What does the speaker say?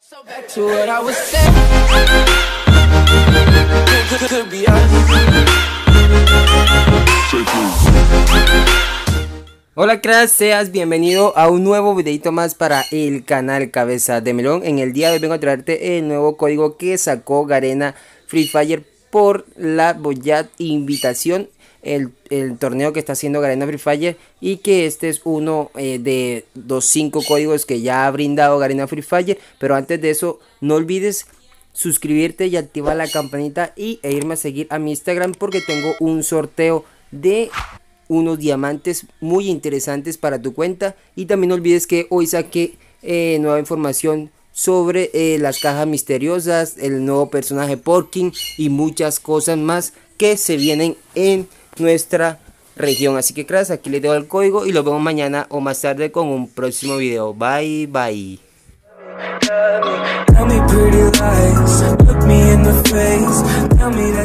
Hola cracks, seas bienvenido a un nuevo videito más para el canal Cabeza de Melón. En el día de hoy vengo a traerte el nuevo código que sacó Garena Free Fire por la Boyat Invitación, el torneo que está haciendo Garena Free Fire, y que este es uno de los 5 códigos que ya ha brindado Garena Free Fire. Pero antes de eso, no olvides suscribirte y activar la campanita e irme a seguir a mi Instagram, porque tengo un sorteo de unos diamantes muy interesantes para tu cuenta. Y también no olvides que hoy saqué nueva información sobre las cajas misteriosas, el nuevo personaje Porkin y muchas cosas más que se vienen en nuestra región. Así que cracks, aquí les dejo el código y los vemos mañana o más tarde con un próximo video. Bye bye. Tell me pretty lies, look me in the face, tell me that